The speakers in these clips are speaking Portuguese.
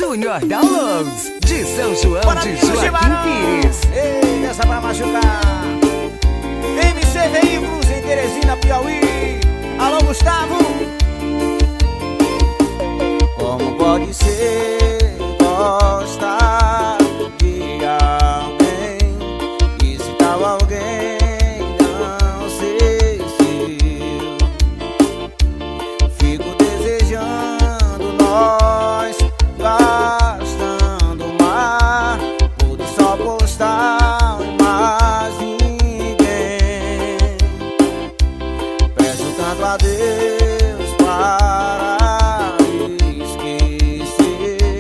Júnior Downloads, de São João de Joaquim Pires. Ei, essa pra machucar. MC Veículos em Teresina, Piauí. Alô, Gustavo. Como pode ser gostar de alguém e se tal alguém não sei se eu fico desejando nós gastando mar, tudo só postar e mais ninguém. Peço tanto a Deus para esquecer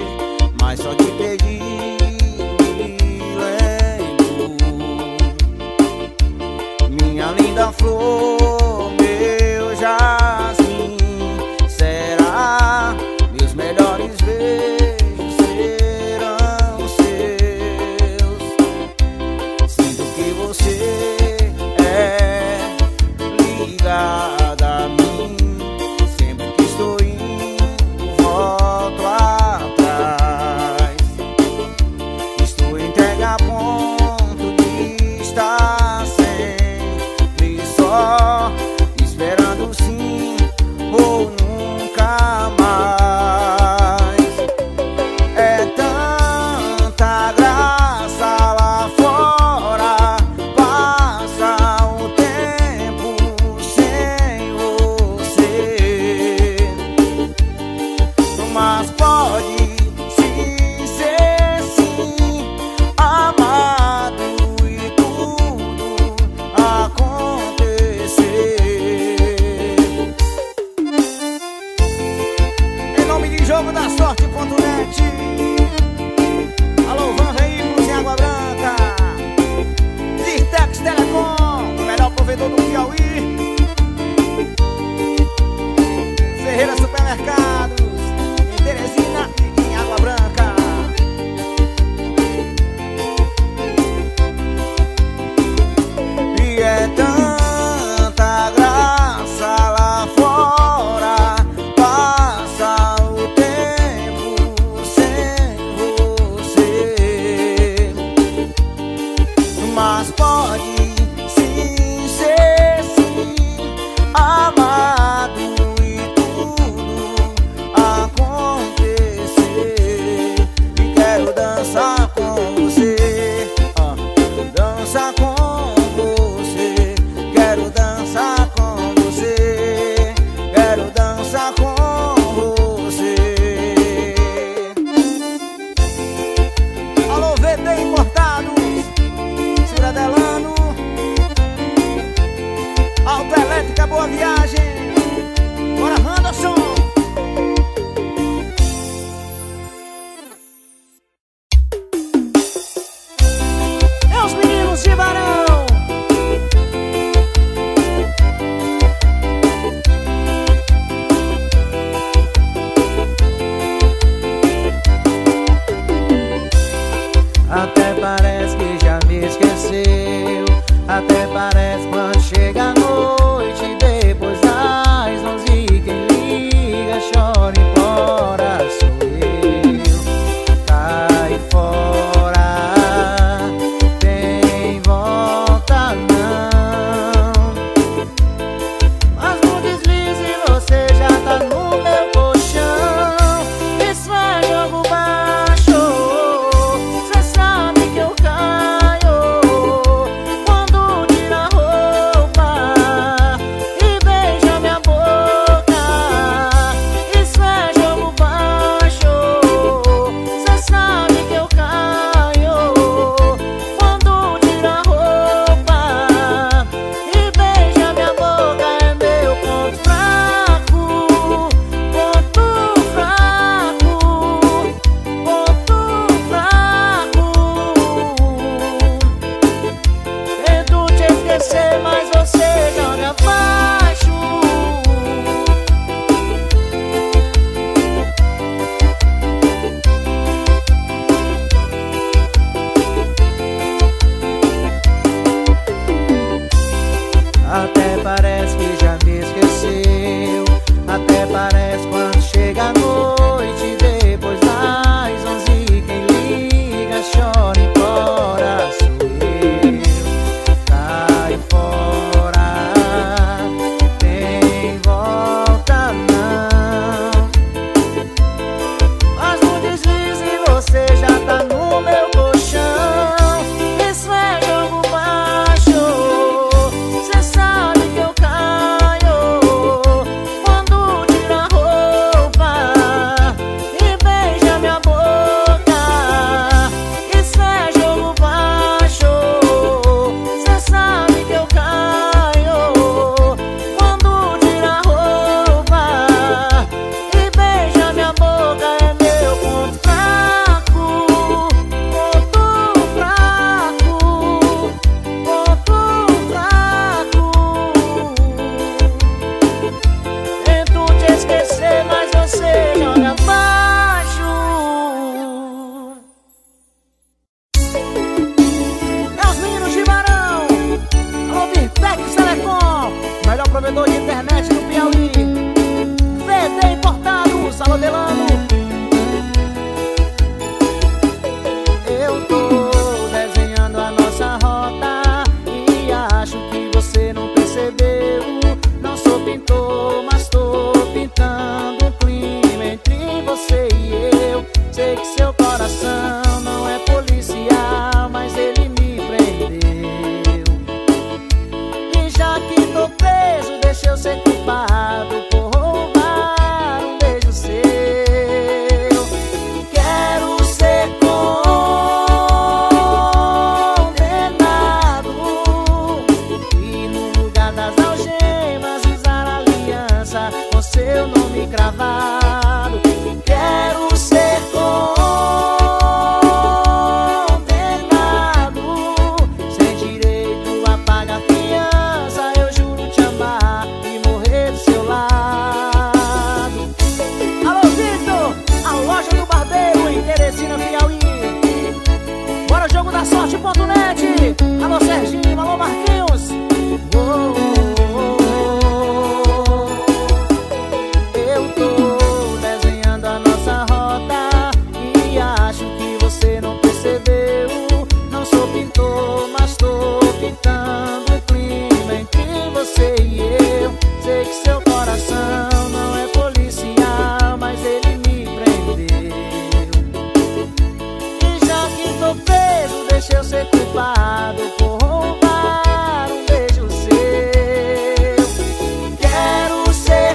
culpado por roubar um beijo seu. Quero ser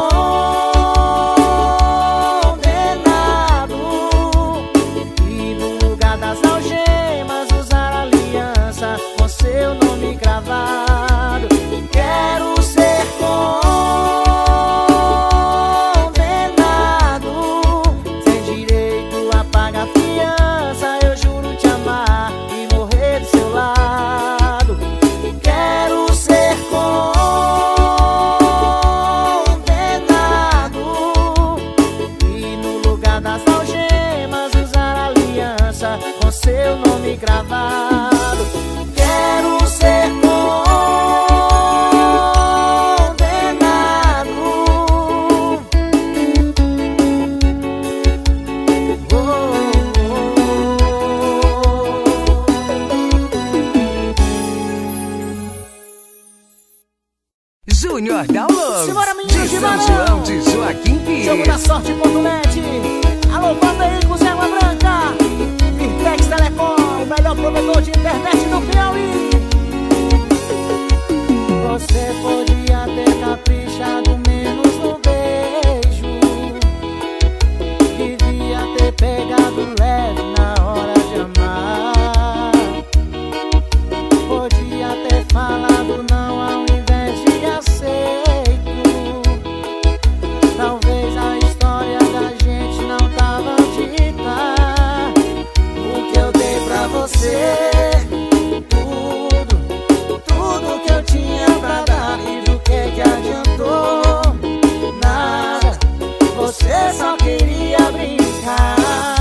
condenado e no lugar das algemas usar aliança com seu nome gravado. Quero ser condenado sem direito a pagar fiança. Eu juro te amar e morrer do seu lado. Quero ser condenado e no lugar das algemas usar aliança com seu nome gravado. Quero ser condenado. Oh, Júnior Downloads Simbora, de meninos de São Barão. João de Joaquim Pires. Jogo da sorte.net. Alô, banda aí com Zé Branca. Virtex Telecom, o melhor provedor de internet do Piauí. Você podia ter caprichado menos no beijo. Devia ter pegado leve na hora de amar. Podia ter falado não ao invés de aceito. Talvez a história da gente não tava dita. O que eu dei pra você, tudo que eu tinha pra dar, e do que adiantou? Nada, você só queria brincar.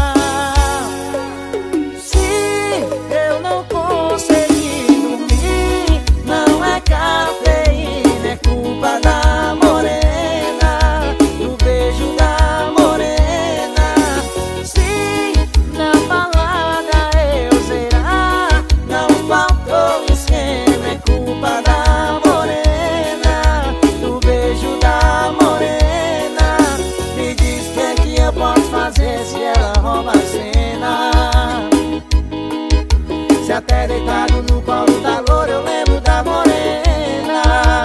Se eu não consegui dormir, não é cafeína, é culpa da morena, do beijo da morena. Se na balada eu zerar, não faltou esquema, é culpa da morena, do beijo da morena. Me diz o que é que eu posso fazer se ela rouba a cena. Se até deitado no colo da loura eu lembro da morena.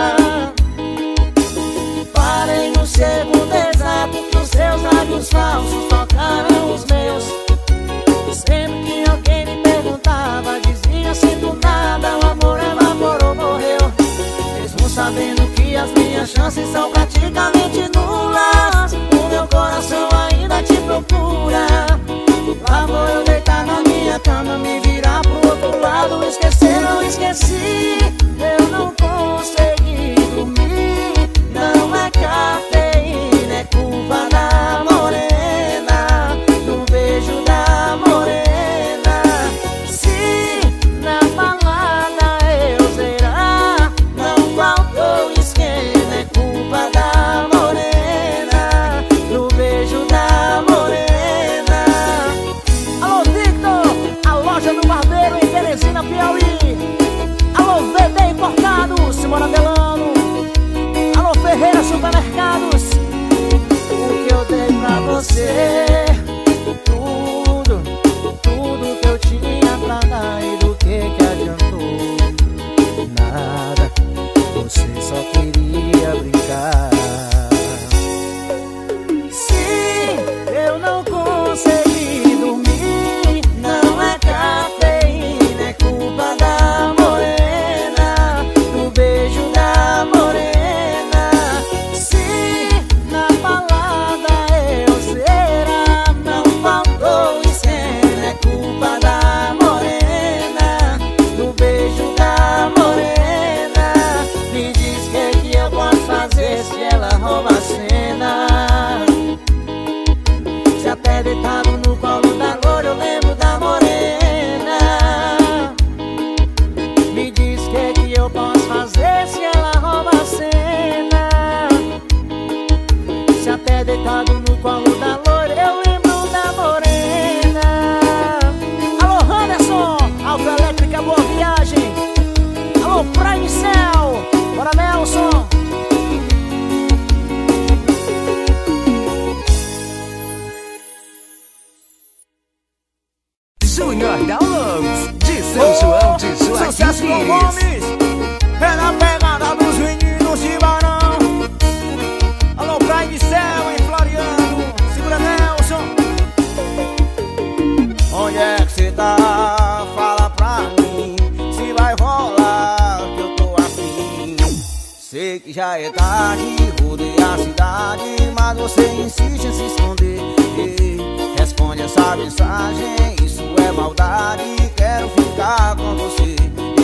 Parei no segundo exato que os seus lábios falsos tocaram os meus. Sempre que alguém me perguntava, dizia sinto nada, o amor evaporou, morreu. Mesmo sabendo que as minhas chances são praticamente nulas, o meu coração ainda te procura. Lá vou eu deitar na minha cama, me virar pro outro lado. Esquecer, não esqueci, eu não consegui dormir. Não é cafeína, é culpa da morena, do beijo da morena. Se na balada eu zerar, não faltou esquema, é culpa da morena, do beijo da morena. Alô, Victor, a loja do barbeiro em Teresina, Piauí. Alô, VD Importados, Simona Delano. Alô, Ferreira Supermercados. O que eu dei pra você, tudo que eu tinha pra dar, e do que adiantou? Nada, você só queria brincar. Se eu não consegui dormir, não é cafeína, é culpa da morena, do beijo da morena. Se na balada eu zerar, não faltou esquema, é culpa da morena, do beijo da morena. Me diz o que eu posso fazer se ela rouba a cena. Se até deitado no colo da loura eu lembro da morena. Me diz o que eu posso fazer se ela rouba a cena. Se até deitado no colo da loura eu lembro da morena. Alô, Anderson, Autoelétrica Boa Viagem. Alô, Prime Cell, bora Nelson. Júnior Downloads de São João de Joaquim sucesso com Pires. Gomes. É na pegada dos meninos de Barão. Alô, Praia de Céu em Floriano. Segura, Nelson. Onde é que cê tá? Fala pra mim se vai rolar que eu tô afim. Sei que já é tarde, rodei a cidade, mas você insiste em se esconder. Responde essa mensagem, isso é maldade. Quero ficar com você.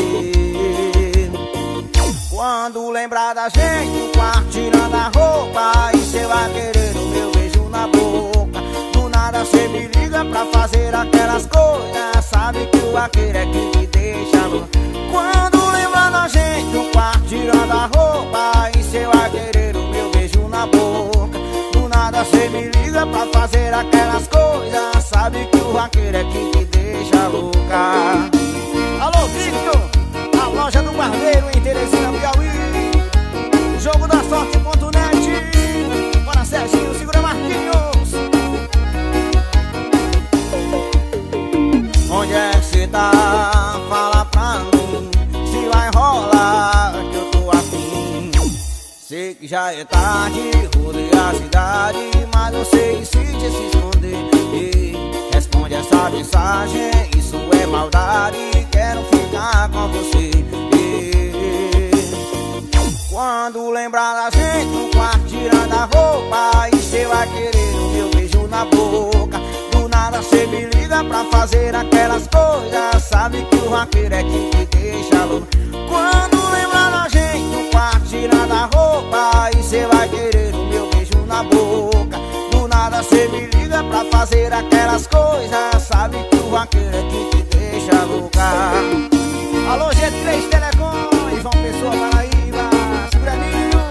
Quando lembrar da gente no quarto tirando a roupa, e cê vai querer o meu beijo na boca. Do nada cê me liga pra fazer aquelas coisas. Sabe que o vaqueiro é quem te deixa louco. Quando lembrar da gente no quarto tirando a roupa, e cê vai querer o meu beijo na boca. Do nada cê me liga pra fazer aquelas coisas. Sabe que o vaqueiro é quem te deixa louca. Alô, Victor, a loja do Barbeiro em Teresina, Piauí. Jogo da sorte.net. Bora, Serginho, segura Marquinhos. Onde é que cê tá? Fala pra mim se vai rolar que eu tô afim. Sei que já é tarde, rodei a cidade, mas você insiste em se esconder. Responde essa mensagem, isso é maldade. Quero ficar com você. Quando lembrar da gente no quarto tirando a roupa, e cê vai querer o meu beijo na boca. Do nada cê me liga pra fazer aquelas coisas. Sabe que o vaqueiro é quem te deixa louco. Quando lembrar da gente no quarto tirando a roupa, e cê vai querer o meu beijo na boca. Do nada cê me liga pra fazer aquelas coisas. Sabe que o vaqueiro é quem te deixa louca. Alô, G3 Telecom, João Pessoa, Paraíba, Seguraninho.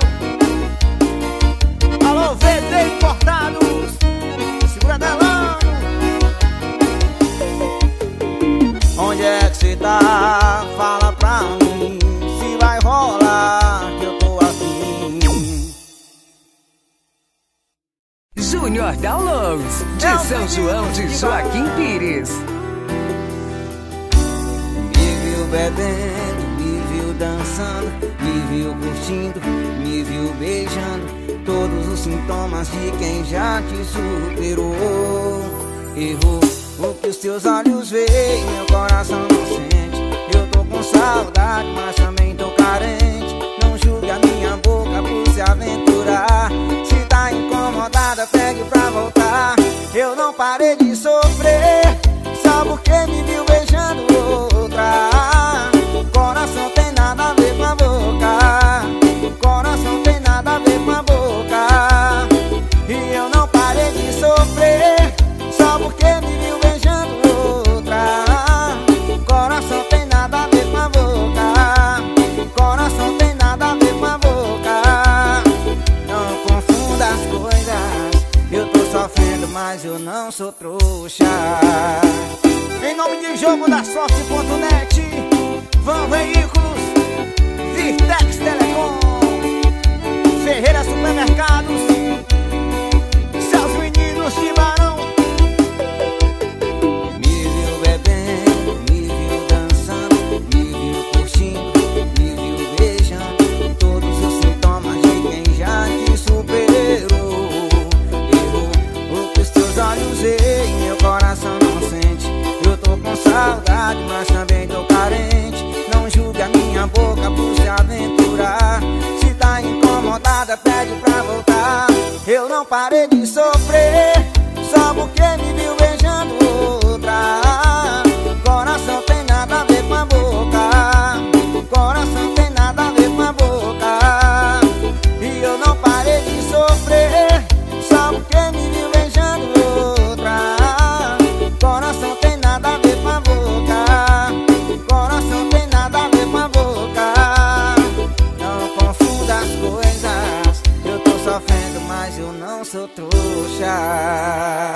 Alô, VD Importados, segura Delano. Onde é que cê tá? Fala pra mim se vai rolar que eu tô afim. Júnior Downloads de São João de Joaquim Pires. Me viu bebendo, me viu dançando, me viu curtindo, me viu beijando. Todos os sintomas de quem já te superou. Errou o que os teus olhos veem, meu coração não sente. Eu tô com saudade, mas também tô carente. Não julgue a minha boca por se aventurar. Se tá incomodada, pegue pra voltar. Eu não parei de sofrer só porque me viu beijando outra. Coração tem nada a ver com a boca. Coração tem nada a ver com a boca. E eu não parei de sofrer só porque me viu beijando outra. Coração tem nada a ver com a boca. Coração tem nada a ver com a boca. Não confunda as coisas. Eu tô sofrendo, mas eu não sou trouxa. Em nome de Jogo da Sorte.net, Van Veículos, Virtex Telecom, Ferreira Supermercados, seus meninos de Barão. Me viu bebendo, me viu dançando, me viu curtindo, me viu beijando. Todos os sintomas de quem já te superou. Errou o que os teus olhos veem, meu coração não sente. Eu tô com saudade, mas também tô carente. Não julgue a minha boca por se aventurar. Se tá incomodada, pede pra voltar. Eu não parei de sofrer só porque me viu beijando outra. Coração tem nada a ver com a boca. Coração tem nada a ver com a boca. E eu não parei de sofrer só porque me viu beijando outra. Coração tem nada a ver com a boca. Coração tem nada a ver com a boca. Não confunda as coisas. Eu tô sofrendo, mas eu não sou trouxa.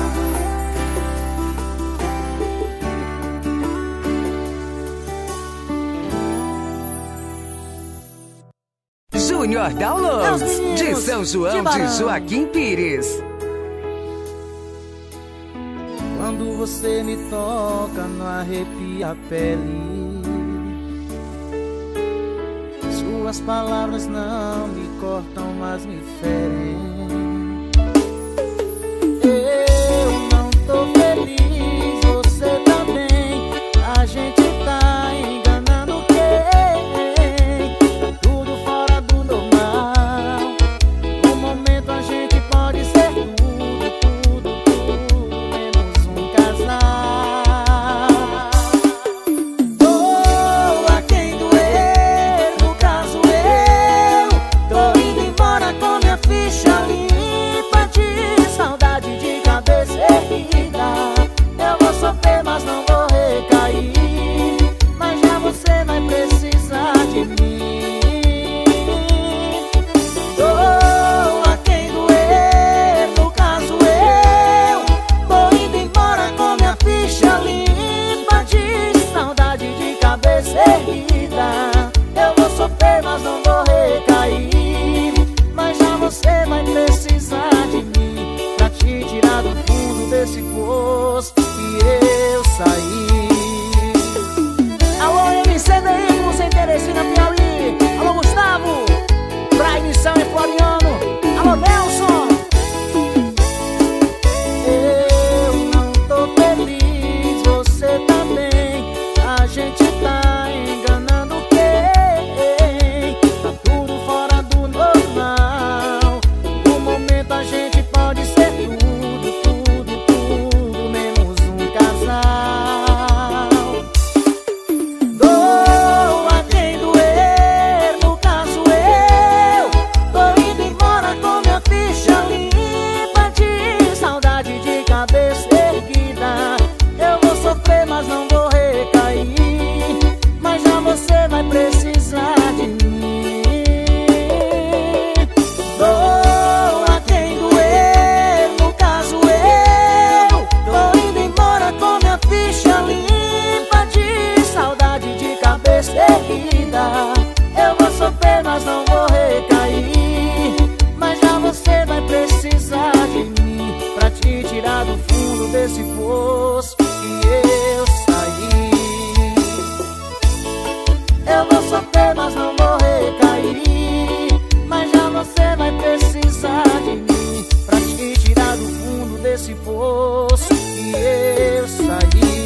Júnior Downloads de São João de Joaquim Pires. Quando você me toca, não arrepia a pele. Suas palavras não me cortam, mas me ferem. Eu não tô feliz, você também. A gente tá enganando quem? Tá tudo fora do normal. No momento a gente pode ser tudo, tudo, tudo, menos um casal. Doa quem doer, no caso eu tô indo embora com minha ficha limpa de saudade, de cabeça erguida. Eu vou sofrer, mas não vou recair. Mas já você vai precisar de mim. Doa quem doer, no caso eu tô indo embora com minha ficha limpa de saudade, de cabeça erguida. Eu vou sofrer, mas não vou recair. Mas já você vai precisar de mim pra te tirar do fundo desse poço que eu saí. Alô, MC Veículo Sem Teresina, Piauí. Alô, Gustavo, pra emissão em Floriano. Alô, Nelson. Eu não tô feliz, você também. A gente tá enganando quem? Tá tudo fora do normal. No momento a gente pode ser tudo, tudo, tudo, menos um casal. Doa quem doer, no caso eu tô indo embora com minha ficha limpa de saudade, de cabeça erguida. Eu vou sofrer, mas não vou recair. Mas já você vai precisar de mim. Doa quem doer, no caso eu tô indo embora com minha ficha limpa de saudade, de cabeça erguida. Eu vou sofrer, mas não vou recair. Mas já você vai precisar de mim pra te tirar do fundo desse poço que eu saí. Eu vou sofrer, mas não vou recair. Mas já você vai precisar de mim pra te tirar do fundo desse poço que eu saí.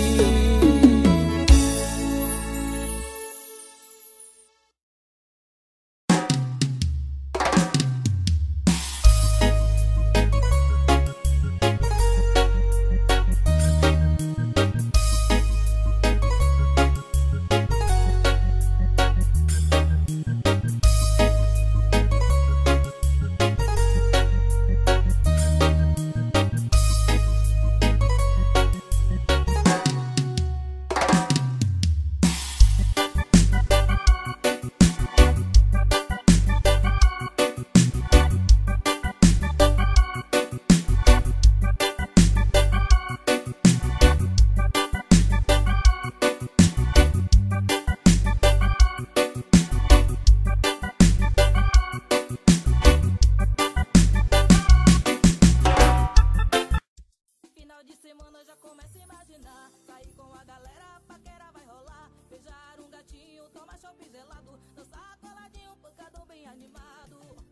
Final de semana já começa a imaginar. Sair com a galera, a paquera vai rolar. Beijar um gatinho, tomar chopp gelado. Dançar coladinho, pancadão bem animado.